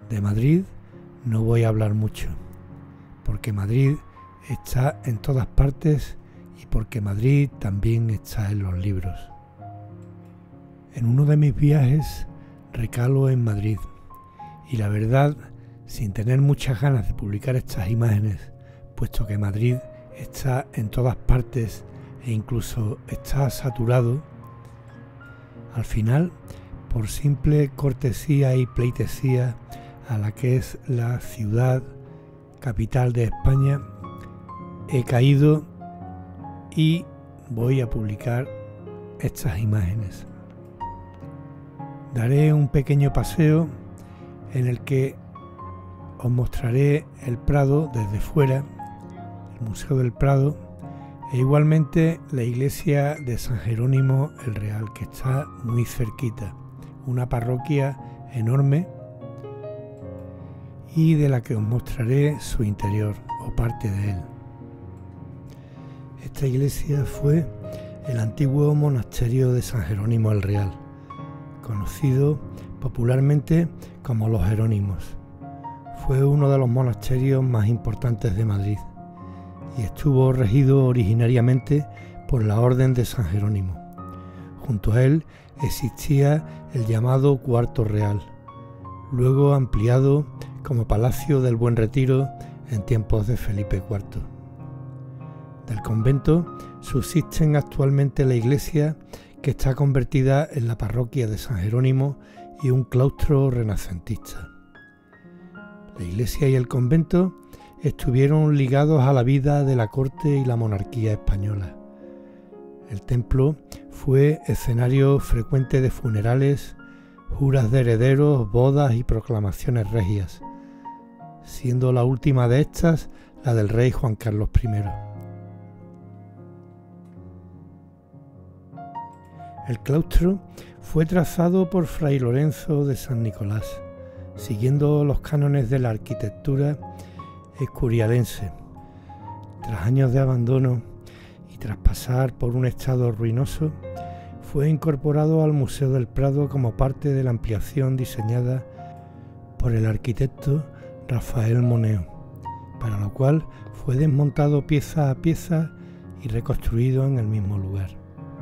De Madrid no voy a hablar mucho, porque Madrid está en todas partes y porque Madrid también está en los libros. En uno de mis viajes recalo en Madrid y la verdad, sin tener muchas ganas de publicar estas imágenes, puesto que Madrid está en todas partes e incluso está saturado, al final, por simple cortesía y pleitesía a la que es la ciudad capital de España, he caído y voy a publicar estas imágenes. Daré un pequeño paseo en el que os mostraré el Prado desde fuera, el Museo del Prado, e igualmente la iglesia de San Jerónimo el Real, que está muy cerquita, una parroquia enorme y de la que os mostraré su interior o parte de él. Esta iglesia fue el antiguo monasterio de San Jerónimo el Real, conocido popularmente como los Jerónimos. Fue uno de los monasterios más importantes de Madrid y estuvo regido originariamente por la Orden de San Jerónimo. Junto a él existía el llamado Cuarto Real, luego ampliado como Palacio del Buen Retiro en tiempos de Felipe IV. Del convento subsisten actualmente la iglesia, que está convertida en la parroquia de San Jerónimo, y un claustro renacentista. La iglesia y el convento estuvieron ligados a la vida de la corte y la monarquía española. El templo fue escenario frecuente de funerales, juras de herederos, bodas y proclamaciones regias, siendo la última de estas la del rey Juan Carlos I. El claustro fue trazado por Fray Lorenzo de San Nicolás, siguiendo los cánones de la arquitectura escurialense. Tras años de abandono y tras pasar por un estado ruinoso, fue incorporado al Museo del Prado como parte de la ampliación diseñada por el arquitecto Rafael Moneo, para lo cual fue desmontado pieza a pieza y reconstruido en el mismo lugar.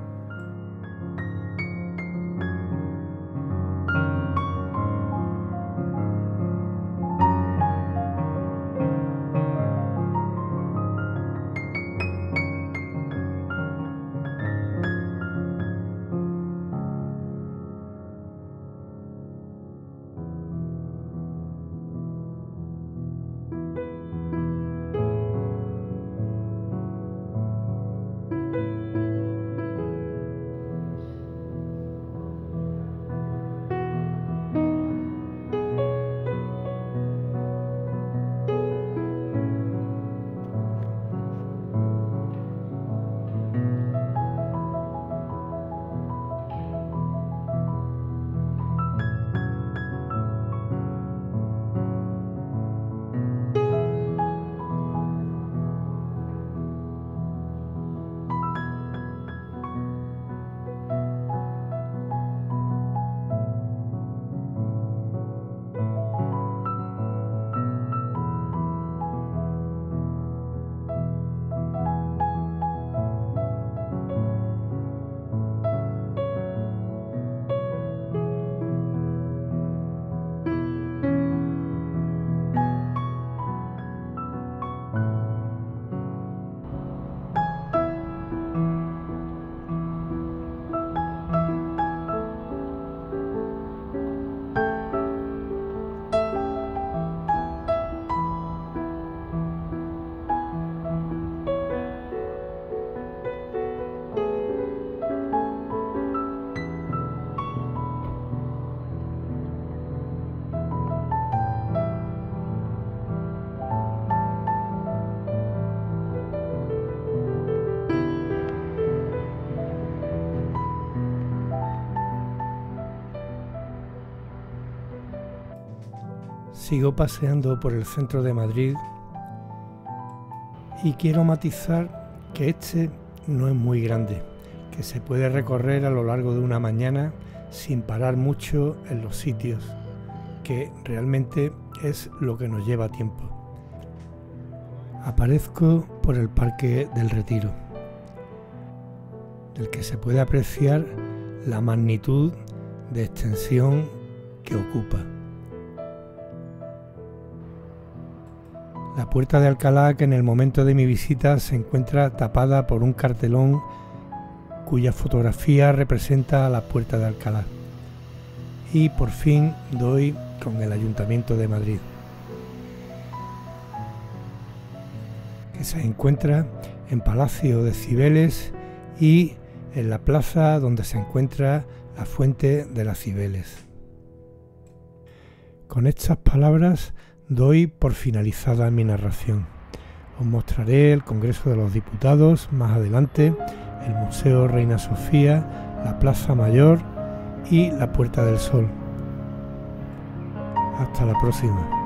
Sigo paseando por el centro de Madrid y quiero matizar que este no es muy grande, que se puede recorrer a lo largo de una mañana sin parar mucho en los sitios, que realmente es lo que nos lleva tiempo. Aparezco por el Parque del Retiro, del que se puede apreciar la magnitud de extensión que ocupa. La puerta de Alcalá, que en el momento de mi visita se encuentra tapada por un cartelón cuya fotografía representa a la puerta de Alcalá. Y por fin doy con el Ayuntamiento de Madrid, que se encuentra en Palacio de Cibeles y en la plaza donde se encuentra la Fuente de las Cibeles. Con estas palabras doy por finalizada mi narración. Os mostraré el Congreso de los Diputados más adelante, el Museo Reina Sofía, la Plaza Mayor y la Puerta del Sol. Hasta la próxima.